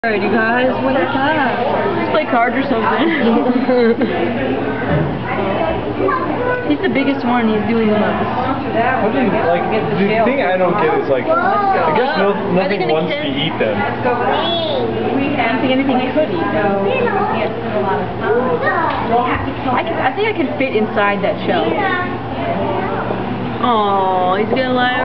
Alright, you guys, what is that? Let's play cards or something. He's the biggest one, he's doing the most. The thing I don't get is I guess nothing wants to eat them. I don't think anything could eat them. I think I can fit inside that shell. Oh, he's gonna lie.